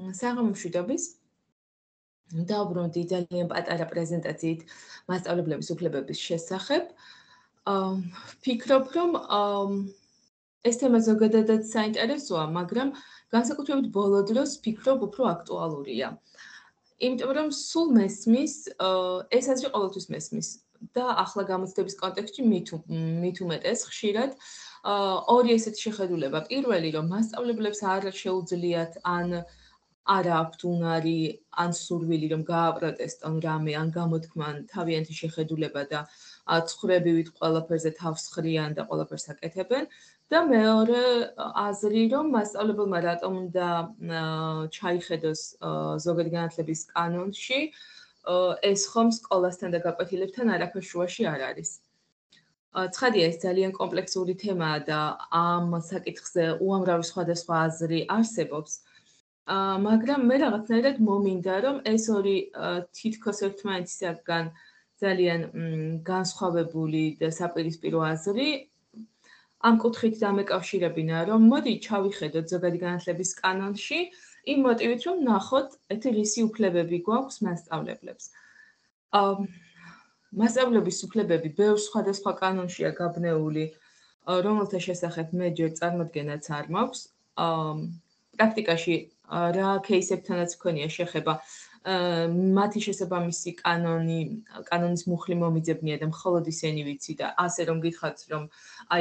საღამო მშვიდობის. დავბრუნდი ძალიან პატარა პრეზენტაციით მასწავლებლების უფლებების შესახებ. ვფიქრობ, რომ ეს თემა ზოგადადაც საინტერესოა, მაგრამ განსაკუთრებით ბოლო დროს ვფიქრობ, უფრო აქტუალურია. იმიტომ რომ სულ მესმის, ეს აზრი ყოველთვის მესმის და ახლა გამოცდების კონტექსტში მით უმეტეს ხშირად ორი ესეთი შეხედულება. პირველი, რომ მასწავლებლებს არ შეუძლიათ ან არა აქვთ უნარი, ან სურვილი, რომ გააპროტესტონ რამე, ან გამოთქმან თავიანთი შეხედულება და ცხრებივით ყველაფერზე თავს ხრიან და ყველაფერს აკეთებენ. და მეორე აზრი, რომ მასწავლებელმა რატომ უნდა ჩაიხედოს ზოგადი განათლების კანონში, ეს ხომ სკოლასთან და გაკვეთილებთან არაფერ შუაში არ არის. ცხადია, ეს ძალიან კომპლექსური თემაა და ამ საკითხზე უამრავი სხვადასხვა აზრი არსებობს. მაგრამ მე რაღაცნაირად მომინდა, რომ ეს ორი თითქოს ერთმანეთისაგან ძალიან განსხვავებული და საპირისპირო აზრი ამ კუთხით დამეკავშირებინა, რომ მოდი ჩავიხედოთ ზოგადი განათლების კანონში იმ მოტივით, რომ ნახოთ, რისი უფლებები გვაქვს მასწავლებლებს. მასწავლებლების უფლებები ბევრ სხვადასხვა კანონშია გაბნეული, რომელთა შესახებ მე ჯერ წარმოდგენაც არ მაქვს. პრაქტიკაში რა кейსებთანაც მქონია შეხება, მათი შესაბამისი კანონის მუხლი მომიძებნია და მხოლოდ ისინი ვიცი და ასე რომ გითხრათ, რომ აი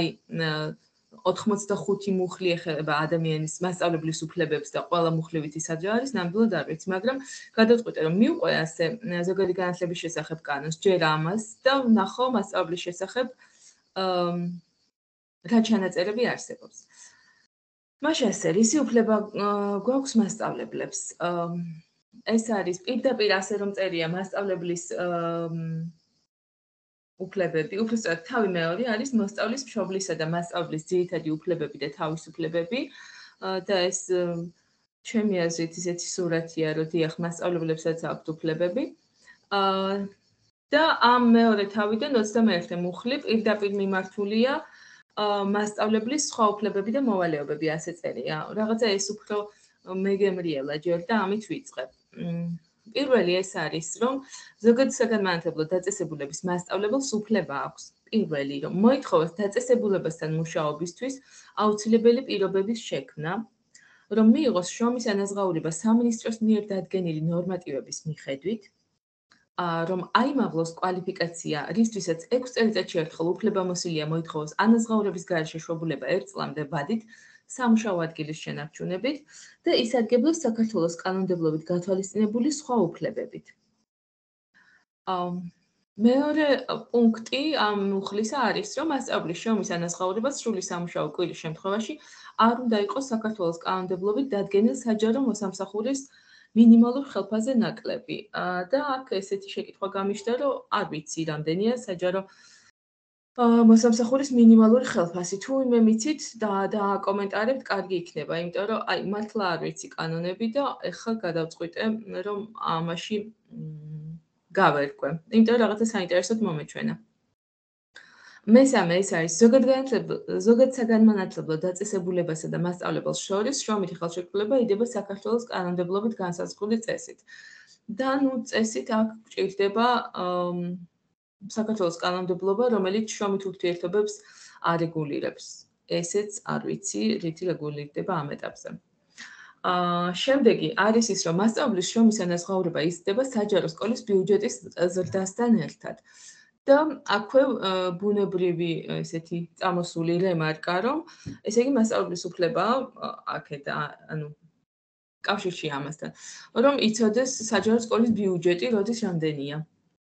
85 მუხლი ეხება ადამიანის მასწავლებლის უფლებებს და ყველა მუხლი ვიცი სად არის, ნამდვილად არ ვიცი, მაგრამ გადავწყვიტე, რომ მივყვე ასე ზოგადი განათლების შესახებ კანონს, ჯერ ამას და ვნახო მასწავლებლის შესახებ რა ჩანაწერები არსებობს. მაშინ ასე, რისი უფლება გვაქვს მასწავლებლებს? ეს არის პირდაპირ ასე რომ წერია მასწავლებლის უფლებები, უბრალოდ თავი მეორე არის მოსწავლის, მშობლისა და მასწავლებლის ძირითადი უფლებები და თავისუფლებები და ეს ჩემი აზრით ისეთი სურათია, რომ დიახ, მასწავლებლებსაც აქვთ უფლებები. და ამ მეორე თავიდან 21 მუხლი პირდაპირ მიმართულია მასწავლებლის სხვა უფლებები და მოვალეობები, ასე წერია. რაღაცა ეს უფრო მეგემრიელა ჯერ და ამით ვიწყებ. პირველი ეს არის, რომ ზოგადი საგანმანათლებლო დაწესებულების მასწავლებელს უფლება აქვს. პირველი, რომ მოითხოვოს დაწესებულებასთან მუშაობისთვის აუცილებელი პირობების შექმნა, რომ მიიღოს შრომის ანაზღაურება სამინისტროს მიერ დადგენილი ნორმატივების მიხედვით, რომ აიმაღლოს კვალიფიკაცია, რისთვისაც 6 წელიწადში ერთხელ უფლებამოსილია მოითხოვოს ანაზღაურების გარეშე შვებულება 1 წლამდე ვადით, სამუშაო ადგილის შენარჩუნებით და ისარგებლოს საქართველოს კანონმდებლობით გათვალისწინებული სხვა უფლებებით. მეორე პუნქტი ამ მუხლისა არის, რომ მასწავლებლის შრომის ანაზღაურება სრული სამუშაო კვირის შემთხვევაში არ უნდა იყოს საქართველოს კანონმდებლობით დადგენილ საჯარო მოსამსახურის მინიმალურ ხელფასზე ნაკლები. და აქ ესეთი შეკითხვა გამიშდა, რომ არ ვიცი რამდენია საჯარო მოსამსახურის მინიმალური ხელფასი. თუ იმე მიცით და აკომენტარებთ, კარგი იქნება, იმიტომ რომ აი მართლა არ ვიცი კანონები და ეხლა გადავწყვიტე, რომ ამაში გავერკვე. იმიტომ რომ რაღაცა საინტერესოდ მომეჩვენა. მესამე ეს არის ზოგად საგანმანათლებლო დაწესებულებასა და მასწავლებელს შორის შრომითი ხელშეკრულება იდება საქართველოს კანონმდებლობით განსაზღვრული წესით. და წესით აქ გვჭირდება საქართველოს კანონმდებლობა, რომელიც შრომით ურთიერთობებს არეგულირებს. ესეც არ ვიცი, რითი რეგულირდება ამ ეტაპზე. შემდეგი არის ის, რომ მასწავლებლის შრომის ანაზღაურება იზრდება საჯარო სკოლის ბიუჯეტის ზრდასთან ერთად. და აქვე ბუნებრივი ესეთი წამოსული რემარკა, რომ ესე იგი მასწავლებლის უფლება აქედა, ანუ კავშირში ამასთან, რომ იცოდეს საჯარო სკოლის ბიუჯეტი, როდის რამდენია.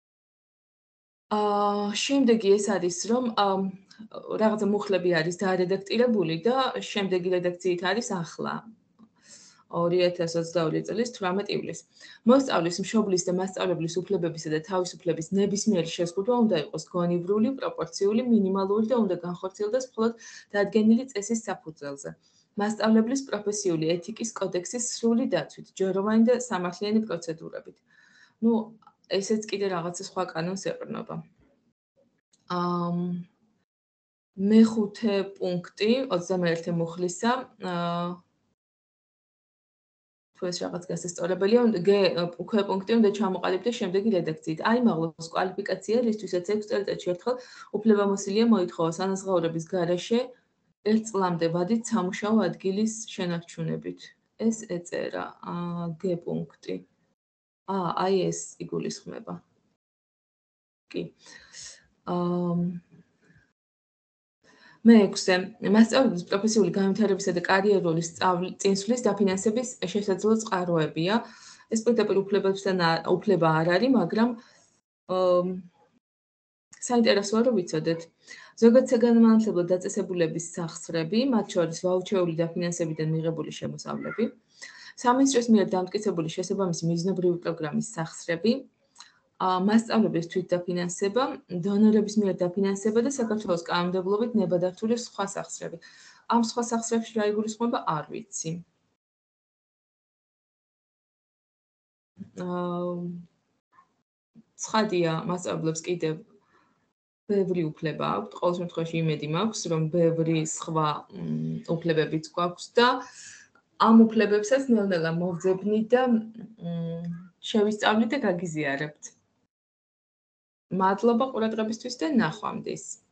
შემდეგი ეს არის, რომ რაღაცა მუხლები არის დაარედაქტირებული და შემდეგი რედაქციით არის ახლა. 2022 წლის 18 ივლისს. მოსწავლის, მშობლის და მასწავლებლის უფლებებისა და თავისუფლების ნებისმიერი შეზღუდვა უნდა იყოს გონივრული, პროპორციული, მინიმალური და უნდა განხორციელდეს მხოლოდ დადგენილი წესის საფუძველზე. მასწავლებლის პროფესიული ეთიკის კოდექსის სრული დაცვით, ჯეროვანი და სამართლიანი პროცედურებით. ესეც კიდე რაღაცა სხვა კანონს ეყრდნობა. მეხუთე პუნქტი 21 მუხლისა თუ ეს რაღაც გასასწორებელია, უკვე პუნქტი უნდა ჩამოყალიბდეს შემდეგი რედაქციით. აი, მაღლობს კვალიფიკაცია, რისთვისაც 6 წელიწადში ერთხელ უფლებამოსილია მოითხოვა სანაზღაურების გარეშე 1 წლამდე ვადით სამუშაო ადგილის შენარჩუნებით. ეს ეწერა G პუნქტი. აი ეს იგულისხმება. კი. მე-6-ე მასწავლებლის პროფესიული განვითარებისა და კარიერული წინსვლის დაფინანსების შესაძლო წყაროებია. ეს პირდაპირ უფლება არ არის, მაგრამ საინტერესოა რომ ვიცოდეთ. ზოგადად საგანმანათლებლო დაწესებულების სახსრები, მათ შორის ვაუჩერული დაფინანსებიდან მიღებული შემოსავლები, სამინისტროს მიერ დამტკიცებული შესაბამისი მიზნობრივი პროგრამის სახსრები, მასწავლებლის თვითდაფინანსება, დონორების მიერ დაფინანსება და საქართველოს კანონმდებლობით ნებადართული სხვა სახსრები. ამ სხვა სახსრებში რა იგულისხმება, არ ვიცი. ცხადია, მასწავლებლებს კიდევ ბევრი უფლება აქვს, ყოველ შემთხვევაში იმედი მაქვს, რომ ბევრი სხვა უფლებებიც გვაქვს და ამ უფლებებსაც ნელ-ნელა მოვძებნით და შევისწავლით და გაგიზიარებთ. მადლობა ყურადღებისთვის და ნახვამდის.